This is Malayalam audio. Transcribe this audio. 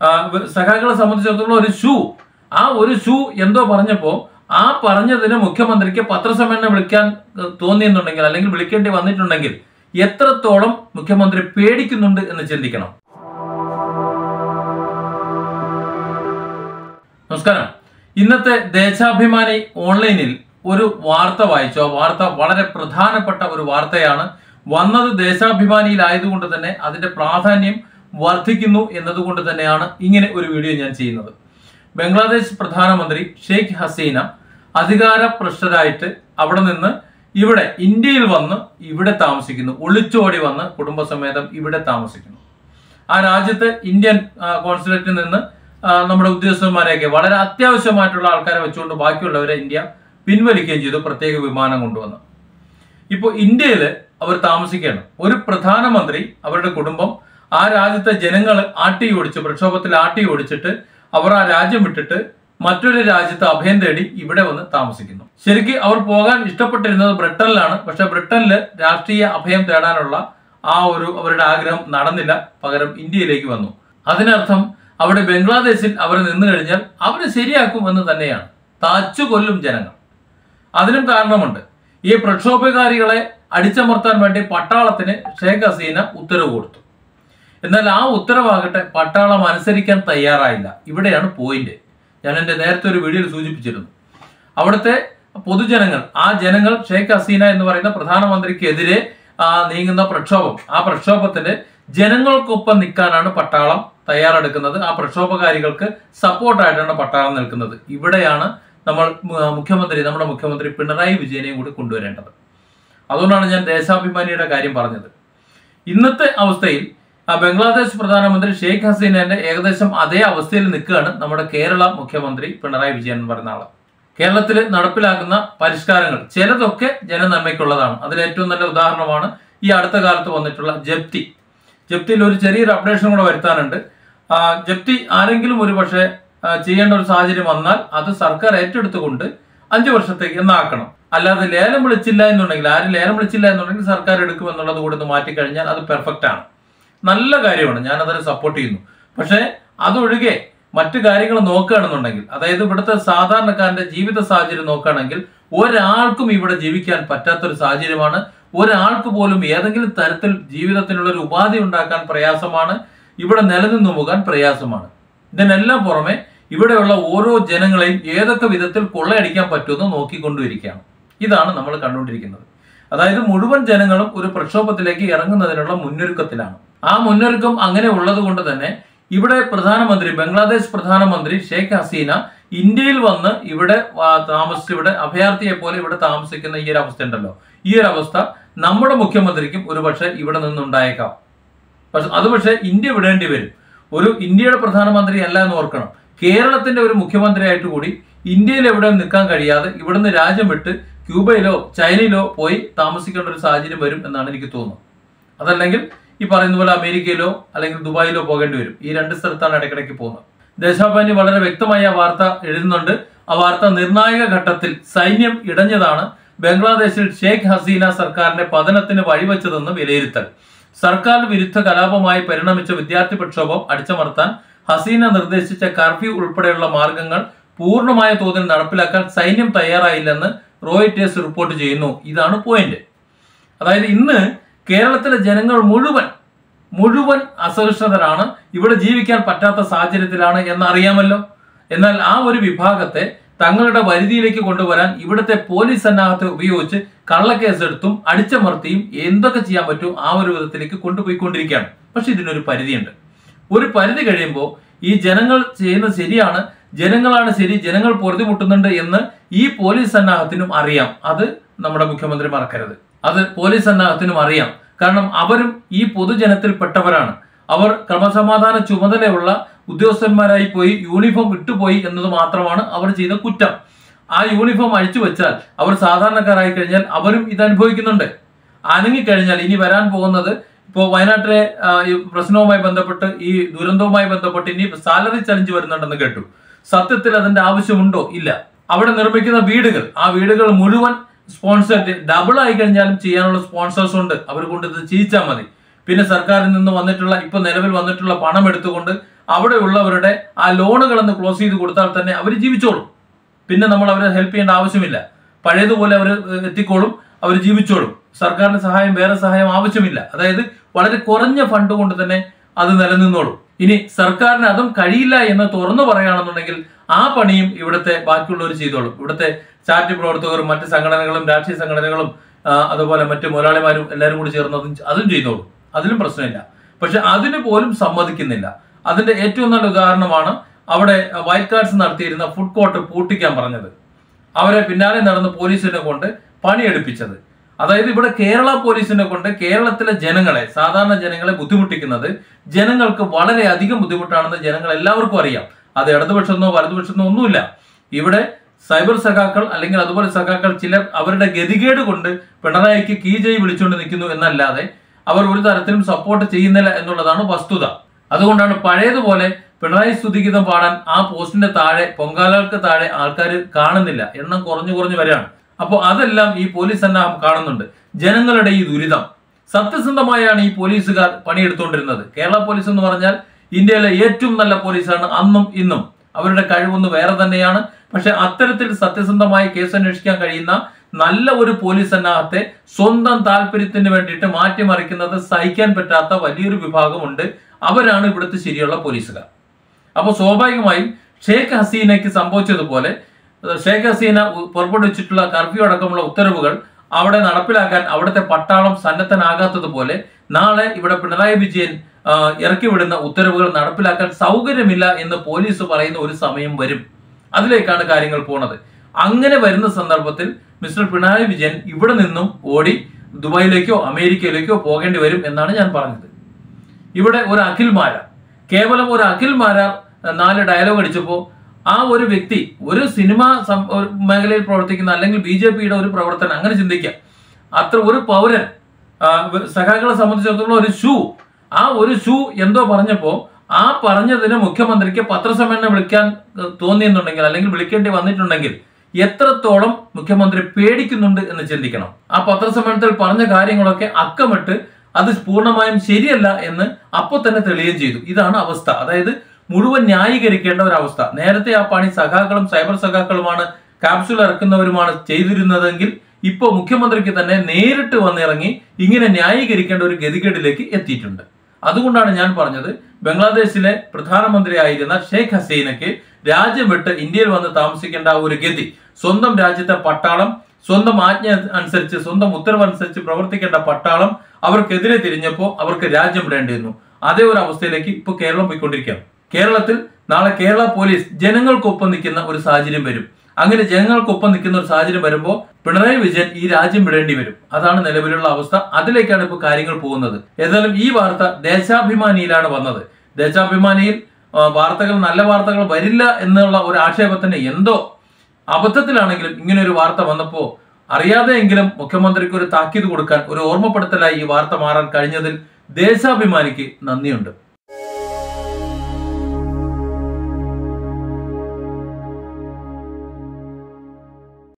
സഖാക്കളെ സംബന്ധിച്ചിടത്തോളം ഒരു ഷൂ, ആ ഒരു ഷൂ എന്തോ പറഞ്ഞപ്പോൾ ആ പറഞ്ഞതിന് മുഖ്യമന്ത്രിക്ക് പത്രസമ്മേളനം വിളിക്കാൻ തോന്നിയെന്നുണ്ടെങ്കിൽ അല്ലെങ്കിൽ വിളിക്കേണ്ടി വന്നിട്ടുണ്ടെങ്കിൽ എത്രത്തോളം മുഖ്യമന്ത്രി പേടിക്കുന്നുണ്ട് എന്ന് ചിന്തിക്കണം. നമസ്കാരം. ഇന്നത്തെ ദേശാഭിമാനി ഓൺലൈനിൽ ഒരു വാർത്ത വായിച്ചു. ആ വാർത്ത വളരെ പ്രധാനപ്പെട്ട ഒരു വാർത്തയാണ്. വന്നത് ദേശാഭിമാനിയിലായതുകൊണ്ട് തന്നെ അതിന്റെ പ്രാധാന്യം വർദ്ധിക്കുന്നു എന്നതുകൊണ്ട് തന്നെയാണ് ഇങ്ങനെ ഒരു വീഡിയോ ഞാൻ ചെയ്യുന്നത്. ബംഗ്ലാദേശ് പ്രധാനമന്ത്രി ഷെയ്ഖ് ഹസീന അധികാരഭ്രഷ്ടരായിട്ട് അവിടെ നിന്ന് ഇവിടെ ഇന്ത്യയിൽ വന്ന് ഇവിടെ താമസിക്കുന്നു. ഒളിച്ചോടി വന്ന് കുടുംബസമേതം ഇവിടെ താമസിക്കുന്നു. ആ രാജ്യത്ത് ഇന്ത്യൻ കോൺസുലേറ്റിൽ നിന്ന് നമ്മുടെ ഉദ്യോഗസ്ഥന്മാരെയൊക്കെ വളരെ അത്യാവശ്യമായിട്ടുള്ള ആൾക്കാരെ വെച്ചുകൊണ്ട് ബാക്കിയുള്ളവരെ ഇന്ത്യ പിൻവലിക്കുകയും ചെയ്തു, പ്രത്യേക വിമാനം കൊണ്ടുവന്ന്. ഇപ്പോൾ ഇന്ത്യയിൽ അവർ താമസിക്കുകയാണ്. ഒരു പ്രധാനമന്ത്രി, അവരുടെ കുടുംബം ആ രാജ്യത്തെ ജനങ്ങൾ പ്രക്ഷോഭത്തിൽ ആട്ടി ഓടിച്ചിട്ട് അവർ ആ രാജ്യം വിട്ടിട്ട് മറ്റൊരു രാജ്യത്ത് അഭയം തേടി ഇവിടെ വന്ന് താമസിക്കുന്നു. ശരിക്കും അവർ പോകാൻ ഇഷ്ടപ്പെട്ടിരുന്നത് ബ്രിട്ടനിലാണ്. പക്ഷെ ബ്രിട്ടനിൽ രാഷ്ട്രീയ അഭയം തേടാനുള്ള അവരുടെ ആഗ്രഹം നടന്നില്ല. പകരം ഇന്ത്യയിലേക്ക് വന്നു. അതിനർത്ഥം അവിടെ ബംഗ്ലാദേശിൽ അവർ നിന്നു കഴിഞ്ഞാൽ അവരെ ശരിയാക്കും എന്ന് തന്നെയാണ്. തച്ചു കൊല്ലും ജനങ്ങൾ. അതിനും കാരണമുണ്ട്. ഈ പ്രക്ഷോഭകാരികളെ അടിച്ചമർത്താൻ വേണ്ടി പട്ടാളത്തിന് ഷെയ്ഖ് ഹസീന ഉത്തരവ് കൊടുത്തു. എന്നാൽ ആ ഉത്തരവാകട്ടെ പട്ടാളം അനുസരിക്കാൻ തയ്യാറായില്ല. ഇവിടെയാണ് പോയിന്റ്. ഞാൻ എൻ്റെ നേരത്തെ ഒരു വീഡിയോയിൽ സൂചിപ്പിച്ചിരുന്നു. അവിടുത്തെ പൊതുജനങ്ങൾ, ആ ജനങ്ങൾ ഷെയ്ഖ് ഹസീന എന്ന് പറയുന്ന പ്രധാനമന്ത്രിക്കെതിരെ നീങ്ങുന്ന പ്രക്ഷോഭം, ആ പ്രക്ഷോഭത്തിന് ജനങ്ങൾക്കൊപ്പം നിൽക്കാനാണ് പട്ടാളം തയ്യാറെടുക്കുന്നത്. ആ പ്രക്ഷോഭകാരികൾക്ക് സപ്പോർട്ടായിട്ടാണ് പട്ടാളം നിൽക്കുന്നത്. ഇവിടെയാണ് നമ്മുടെ മുഖ്യമന്ത്രി പിണറായി വിജയനെയും കൂടി കൊണ്ടുവരേണ്ടത്. അതുകൊണ്ടാണ് ഞാൻ ദേശാഭിമാനിയുടെ കാര്യം പറഞ്ഞത്. ഇന്നത്തെ അവസ്ഥയിൽ ബംഗ്ലാദേശ് പ്രധാനമന്ത്രി ഷെയ്ഖ് ഹസീനന്റെ ഏകദേശം അതേ അവസ്ഥയിൽ നിൽക്കുകയാണ് നമ്മുടെ കേരള മുഖ്യമന്ത്രി പിണറായി വിജയൻ എന്ന് പറയുന്ന ആള്. കേരളത്തിൽ നടപ്പിലാക്കുന്ന പരിഷ്കാരങ്ങൾ ചിലതൊക്കെ ജനനന്മയ്ക്കുള്ളതാണ്. അതിലേറ്റവും നല്ല ഉദാഹരണമാണ് ഈ അടുത്ത കാലത്ത് വന്നിട്ടുള്ള ജപ്തിയിൽ ഒരു ചെറിയൊരു അപ്ഡേഷൻ കൂടെ വരുത്താനുണ്ട്. ജപ്തി ആരെങ്കിലും ഒരു പക്ഷേ ചെയ്യേണ്ട ഒരു സാഹചര്യം വന്നാൽ അത് സർക്കാർ ഏറ്റെടുത്തുകൊണ്ട് 5 വർഷത്തേക്ക് എന്നാക്കണം. അല്ലാതെ ലേലം വിളിച്ചില്ല എന്നുണ്ടെങ്കിൽ സർക്കാർ എടുക്കുമെന്നുള്ളത് കൂടെ ഒന്ന് മാറ്റിക്കഴിഞ്ഞാൽ അത് പെർഫെക്റ്റ് ആണ്. നല്ല കാര്യമാണ്, ഞാനതിനെ സപ്പോർട്ട് ചെയ്യുന്നു. പക്ഷേ അതൊഴികെ മറ്റു കാര്യങ്ങൾ നോക്കുകയാണെന്നുണ്ടെങ്കിൽ, അതായത് ഇവിടുത്തെ സാധാരണക്കാരന്റെ ജീവിത സാഹചര്യം നോക്കുകയാണെങ്കിൽ ഒരാൾക്കും ഇവിടെ ജീവിക്കാൻ പറ്റാത്തൊരു സാഹചര്യമാണ്. ഒരാൾക്ക് പോലും ഏതെങ്കിലും തരത്തിൽ ജീവിതത്തിനുള്ള ഒരു ഉപാധി ഉണ്ടാക്കാൻ പ്രയാസമാണ്. ഇവിടെ നിലനിന്നു പോകാൻ പ്രയാസമാണ്. ഇതിനെല്ലാം പുറമെ ഇവിടെയുള്ള ഓരോ ജനങ്ങളെയും ഏതൊക്കെ വിധത്തിൽ കൊള്ളയടിക്കാൻ പറ്റുമെന്ന് നോക്കിക്കൊണ്ടിരിക്കുകയാണ്. ഇതാണ് നമ്മൾ കണ്ടുകൊണ്ടിരിക്കുന്നത്. അതായത് മുഴുവൻ ജനങ്ങളും ഒരു പ്രക്ഷോഭത്തിലേക്ക് ഇറങ്ങുന്നതിനുള്ള മുന്നൊരുക്കത്തിലാണ്. ആ മുന്നൊരുക്കം അങ്ങനെ ഉള്ളത് കൊണ്ട് തന്നെ ഇവിടെ ബംഗ്ലാദേശ് പ്രധാനമന്ത്രി ഷെയ്ഖ് ഹസീന ഇന്ത്യയിൽ വന്ന് ഇവിടെ ഇവിടെ അഭയാർത്ഥിയെ പോലെ ഇവിടെ താമസിക്കുന്ന ഈ ഒരു അവസ്ഥ ഉണ്ടല്ലോ, ഈ ഒരു അവസ്ഥ നമ്മുടെ മുഖ്യമന്ത്രിക്കും ഒരു പക്ഷെ ഇവിടെ നിന്നുണ്ടായേക്കാം. പക്ഷെ ഇന്ത്യ വിടേണ്ടി വരും. ഒരു ഇന്ത്യയുടെ പ്രധാനമന്ത്രി അല്ല എന്ന് ഓർക്കണം. കേരളത്തിന്റെ ഒരു മുഖ്യമന്ത്രിയായിട്ട് കൂടി ഇന്ത്യയിൽ എവിടെയും നിൽക്കാൻ കഴിയാതെ ഇവിടുന്ന് രാജ്യം വിട്ട് ക്യൂബയിലോ ചൈനയിലോ പോയി താമസിക്കേണ്ട ഒരു സാഹചര്യം വരും എന്നാണ് എനിക്ക് തോന്നുന്നത്. അതല്ലെങ്കിൽ ഈ പറയുന്ന പോലെ അമേരിക്കയിലോ അല്ലെങ്കിൽ ദുബായിലോ പോകേണ്ടി വരും. ഈ 2 സ്ഥലത്താണ് ഇടയ്ക്കിടയ്ക്ക് പോകുന്നത്. ദേശാഭിമാനി വളരെ വ്യക്തമായി ആ വാർത്ത എഴുതുന്നുണ്ട്. ആ വാർത്ത നിർണായക ഘട്ടത്തിൽ സൈന്യം ഇടഞ്ഞതാണ് ബംഗ്ലാദേശിൽ ഷെയ്ഖ് ഹസീന സർക്കാരിന്റെ പതനത്തിന് വഴിവെച്ചതെന്ന് വിലയിരുത്തൽ. സർക്കാർ വിരുദ്ധ കലാപമായി പരിണമിച്ച വിദ്യാർത്ഥി പ്രക്ഷോഭം അടിച്ചമർത്താൻ ഹസീന നിർദ്ദേശിച്ച കർഫ്യൂ ഉൾപ്പെടെയുള്ള മാർഗങ്ങൾ പൂർണ്ണമായ തോതിൽ നടപ്പിലാക്കാൻ സൈന്യം തയ്യാറായില്ലെന്ന് റോയിറ്റേഴ്സ് റിപ്പോർട്ട് ചെയ്യുന്നു. ഇതാണ് പോയിന്റ്. അതായത് ഇന്ന് കേരളത്തിലെ ജനങ്ങൾ മുഴുവൻ അസഹിഷ്ണുതരാണ്, ഇവിടെ ജീവിക്കാൻ പറ്റാത്ത സാഹചര്യത്തിലാണ് എന്നറിയാമല്ലോ. എന്നാൽ ആ ഒരു വിഭാഗത്തെ തങ്ങളുടെ പരിധിയിലേക്ക് കൊണ്ടുവരാൻ ഇവിടുത്തെ പോലീസ് സന്നാഹത്തെ ഉപയോഗിച്ച് കള്ളക്കേസെടുത്തും അടിച്ചമർത്തിയും എന്തൊക്കെ ചെയ്യാൻ പറ്റും ആ ഒരു വിധത്തിലേക്ക് കൊണ്ടുപോയിക്കൊണ്ടിരിക്കുകയാണ്. പക്ഷെ ഇതിനൊരു പരിധിയുണ്ട്. ഒരു പരിധി കഴിയുമ്പോൾ ഈ ജനങ്ങൾ ചെയ്യുന്നത് ശരിയാണ്, ജനങ്ങളാണ് ശരി, ജനങ്ങൾ പൊറുതിമുട്ടുന്നുണ്ട് എന്ന് ഈ പോലീസ് സന്നാഹത്തിനും അറിയാം. അത് നമ്മുടെ മുഖ്യമന്ത്രി മറക്കരുത്. അത് പോലീസ് സന്നാഹത്തിനും അറിയാം. കാരണം അവരും ഈ പൊതുജനത്തിൽ പെട്ടവരാണ്. അവർ ക്രമസമാധാന ചുമതലയുള്ള ഉദ്യോഗസ്ഥന്മാരായി പോയി യൂണിഫോം ഇട്ടുപോയി എന്നത് മാത്രമാണ് അവർ ചെയ്ത കുറ്റം. ആ യൂണിഫോം അഴിച്ചു വെച്ചാൽ അവർ സാധാരണക്കാരായി കഴിഞ്ഞാൽ അവരും ഇത് അനുഭവിക്കുന്നുണ്ട്. അനങ്ങിക്കഴിഞ്ഞാൽ ഇനി വരാൻ പോകുന്നത്, ഇപ്പോൾ വയനാട്ടിലെ പ്രശ്നവുമായി ബന്ധപ്പെട്ട് ഈ ദുരന്തവുമായി ബന്ധപ്പെട്ട് ഇനി സാലറി ചലഞ്ച് വരുന്നുണ്ടെന്ന് കേട്ടു. സത്യത്തിൽ അതിന്റെ ആവശ്യമുണ്ടോ? ഇല്ല. അവിടെ നിർമ്മിക്കുന്ന വീടുകൾ, ആ വീടുകൾ മുഴുവൻ സ്പോൺസർ ഡബിൾ ആയി കഴിഞ്ഞാലും ചെയ്യാനുള്ള സ്പോൺസേഴ്സ് ഉണ്ട്. അവർ കൊണ്ട് ഇത് ചെയ്യിച്ചാൽ മതി. പിന്നെ സർക്കാരിൽ നിന്ന് വന്നിട്ടുള്ള, ഇപ്പൊ നിലവിൽ വന്നിട്ടുള്ള പണം എടുത്തുകൊണ്ട് അവിടെ ഉള്ളവരുടെ ആ ലോണുകളൊന്ന് ക്ലോസ് ചെയ്ത് കൊടുത്താൽ തന്നെ അവർ ജീവിച്ചോളും. പിന്നെ നമ്മൾ അവരെ ഹെൽപ്പ് ചെയ്യേണ്ട ആവശ്യമില്ല. പഴയതുപോലെ അവർ എത്തിക്കോളും, അവർ ജീവിച്ചോളും. സർക്കാരിന്റെ സഹായം, വേറെ സഹായം ആവശ്യമില്ല. അതായത് വളരെ കുറഞ്ഞ ഫണ്ട് കൊണ്ട് തന്നെ അത് നിലനിന്നോളും. ഇനി സർക്കാരിന് അതും കഴിയില്ല എന്ന് തുറന്നു പറയുകയാണെന്നുണ്ടെങ്കിൽ ആ പണിയും ഇവിടുത്തെ ബാക്കിയുള്ളവർ ചെയ്തോളും. ഇവിടുത്തെ ചാരിറ്റി പ്രവർത്തകരും മറ്റ് സംഘടനകളും രാഷ്ട്രീയ സംഘടനകളും അതുപോലെ മറ്റ് മുതലാളിമാരും എല്ലാവരും കൂടി ചേർന്ന് അതും ചെയ്തോളും. അതിലും പ്രശ്നമില്ല. പക്ഷെ അതിന് പോലും സമ്മതിക്കുന്നില്ല. അതിന്റെ ഏറ്റവും നല്ല ഉദാഹരണമാണ് അവിടെ വൈറ്റ് കാർഡ്സ് നടത്തിയിരുന്ന ഫുഡ് കോർട്ട് പൂട്ടിക്കാൻ പറഞ്ഞത്. അവരെ പിന്നാലെ നടന്ന് പോലീസിനെ കൊണ്ട് പണിയെടുപ്പിച്ചത്. അതായത് ഇവിടെ കേരള പോലീസിനെ കൊണ്ട് കേരളത്തിലെ ജനങ്ങളെ, സാധാരണ ജനങ്ങളെ ബുദ്ധിമുട്ടിക്കുന്നത് ജനങ്ങൾക്ക് വളരെയധികം ബുദ്ധിമുട്ടാണെന്ന് ജനങ്ങൾ എല്ലാവർക്കും അറിയാം. അത് ഇടതുപക്ഷമെന്നോ വലതുപക്ഷമെന്നോ ഒന്നുമില്ല. ഇവിടെ സൈബർ സഖാക്കൾ അല്ലെങ്കിൽ അതുപോലെ സഖാക്കൾ ചിലർ അവരുടെ ഗതികേട് കൊണ്ട് പിണറായിക്ക് കീജയി വിളിച്ചുകൊണ്ട് നിൽക്കുന്നു എന്നല്ലാതെ അവർ ഒരു തരത്തിലും സപ്പോർട്ട് ചെയ്യുന്നില്ല എന്നുള്ളതാണ് വസ്തുത. അതുകൊണ്ടാണ് പഴയതുപോലെ പിണറായി സ്തുതിഗീതം പാടാൻ ആ പോസ്റ്റിന്റെ താഴെ, പൊങ്കാലകൾക്ക് താഴെ ആൾക്കാർ കാണുന്നില്ല. എണ്ണം കുറഞ്ഞു വരികയാണ്. അപ്പോൾ അതെല്ലാം ഈ പോലീസ് സന്നാഹം കാണുന്നുണ്ട്. ജനങ്ങളുടെ ഈ ദുരിതം സത്യസന്ധമായാണ് ഈ പോലീസുകാർ പണിയെടുത്തുകൊണ്ടിരുന്നത്. കേരള പോലീസ് എന്ന് പറഞ്ഞാൽ ഇന്ത്യയിലെ ഏറ്റവും നല്ല പോലീസാണ് അന്നും ഇന്നും. അവരുടെ കഴിവൊന്ന് വേറെ തന്നെയാണ്. പക്ഷെ അത്തരത്തിൽ സത്യസന്ധമായി കേസ് അന്വേഷിക്കാൻ കഴിയുന്ന നല്ല ഒരു പോലീസ് സന്നാഹത്തെ സ്വന്തം താല്പര്യത്തിന് വേണ്ടിയിട്ട് മാറ്റിമറിക്കുന്നത് സഹിക്കാൻ പറ്റാത്ത വലിയൊരു വിഭാഗമുണ്ട്. അവരാണ് ഇവിടുത്തെ ശരിയുള്ള പോലീസുകാർ. അപ്പോൾ സ്വാഭാവികമായും ഷേഖ് ഹസീനയ്ക്ക് സംഭവിച്ചതുപോലെ ഷേഖ് ഹസീന പുറപ്പെടുവിച്ചിട്ടുള്ള കർഫ്യൂ അടക്കമുള്ള ഉത്തരവുകൾ അവിടെ നടപ്പിലാക്കാൻ അവിടുത്തെ പട്ടാളം സന്നദ്ധനാകാത്തതുപോലെ നാളെ ഇവിടെ പിണറായി വിജയൻ ഇറക്കി വിടുന്ന ഉത്തരവുകൾ നടപ്പിലാക്കാൻ സൗകര്യമില്ല എന്ന് പോലീസ് പറയുന്ന ഒരു സമയം വരും. അതിലേക്കാണ് കാര്യങ്ങൾ പോണത്. അങ്ങനെ വരുന്ന സന്ദർഭത്തിൽ മിസ്റ്റർ പിണറായി വിജയൻ ഇവിടെ നിന്നും ഓടി ദുബായിലേക്കോ അമേരിക്കയിലേക്കോ പോകേണ്ടി വരും എന്നാണ് ഞാൻ പറഞ്ഞത്. ഇവിടെ ഒരു അഖിൽ മാരാർ, കേവലം ഒരു അഖിൽ മാരാർ 4 ഡയലോഗ് അടിച്ചപ്പോൾ ആ ഒരു വ്യക്തി ഒരു സിനിമാ മേഖലയിൽ പ്രവർത്തിക്കുന്ന അല്ലെങ്കിൽ BJPയുടെ ഒരു പ്രവർത്തനം, അങ്ങനെ ചിന്തിക്കാം. അത്ര ഒരു പൗരൻ, സഖാക്കളെ സംബന്ധിച്ചിടത്തോളം ഒരു ഷൂ എന്തോ പറഞ്ഞപ്പോൾ ആ പറഞ്ഞതിന് മുഖ്യമന്ത്രിക്ക് പത്രസമ്മേളനം വിളിക്കാൻ തോന്നിയെന്നുണ്ടെങ്കിൽ അല്ലെങ്കിൽ വിളിക്കേണ്ടി വന്നിട്ടുണ്ടെങ്കിൽ എത്രത്തോളം മുഖ്യമന്ത്രി പേടിക്കുന്നുണ്ട് എന്ന് ചിന്തിക്കണം. ആ പത്രസമ്മേളനത്തിൽ പറഞ്ഞ കാര്യങ്ങളൊക്കെ അക്കമിട്ട് അത് പൂർണ്ണമായും ശരിയല്ല എന്ന് അപ്പോൾ തന്നെ തെളിയുകയും ചെയ്തു. ഇതാണ് അവസ്ഥ. അതായത് മുഴുവൻ ന്യായീകരിക്കേണ്ട ഒരു അവസ്ഥ. നേരത്തെ ആ പണി സഖാക്കളും സൈബർ സഖാക്കളുമാണ്, ക്യാപ്സ്യൂൾ ഇറക്കുന്നവരുമാണ് ചെയ്തിരുന്നതെങ്കിൽ ഇപ്പോൾ മുഖ്യമന്ത്രിക്ക് തന്നെ നേരിട്ട് വന്നിറങ്ങി ഇങ്ങനെ ന്യായീകരിക്കേണ്ട ഒരു ഗതികേടിലേക്ക് എത്തിയിട്ടുണ്ട്. അതുകൊണ്ടാണ് ഞാൻ പറഞ്ഞത്, ബംഗ്ലാദേശിലെ പ്രധാനമന്ത്രിയായിരുന്ന ഷേഖ് ഹസീനയ്ക്ക് രാജ്യം വിട്ട് ഇന്ത്യയിൽ വന്ന് താമസിക്കേണ്ട ഒരു ഗതി, സ്വന്തം രാജ്യത്തെ പട്ടാളം സ്വന്തം ആജ്ഞ അനുസരിച്ച്, സ്വന്തം ഉത്തരവനുസരിച്ച് പ്രവർത്തിക്കേണ്ട പട്ടാളം അവർക്കെതിരെ തിരിഞ്ഞപ്പോൾ അവർക്ക് രാജ്യം വിടേണ്ടി വന്നു. അതേ ഒരു അവസ്ഥയിലേക്ക് ഇപ്പോൾ കേരളം പോയിക്കൊണ്ടിരിക്കുകയാണ്. കേരളത്തിൽ നാളെ കേരള പോലീസ് ജനങ്ങൾക്കൊപ്പം നിൽക്കുന്ന ഒരു സാഹചര്യം വരും. അങ്ങനെ ജനങ്ങൾക്കൊപ്പം നിൽക്കുന്ന ഒരു സാഹചര്യം വരുമ്പോൾ പിണറായി വിജയൻ ഈ രാജ്യം വിടേണ്ടി വരും. അതാണ് നിലവിലുള്ള അവസ്ഥ. അതിലേക്കാണ് ഇപ്പോൾ കാര്യങ്ങൾ പോകുന്നത്. ഏതായാലും ഈ വാർത്ത ദേശാഭിമാനിയിലാണ് വന്നത്. ദേശാഭിമാനിയിൽ വാർത്തകൾ, നല്ല വാർത്തകൾ വരില്ല എന്നുള്ള ഒരു ആക്ഷേപത്തിന് എന്തോ അബദ്ധത്തിലാണെങ്കിലും ഇങ്ങനെ ഒരു വാർത്ത വന്നപ്പോൾ അറിയാതെയെങ്കിലും മുഖ്യമന്ത്രിക്ക് ഒരു താക്കീത് കൊടുക്കാൻ, ഒരു ഓർമ്മപ്പെടുത്തലായി ഈ വാർത്ത മാറാൻ കഴിഞ്ഞതിൽ ദേശാഭിമാനിക്ക് നന്ദിയുണ്ട്.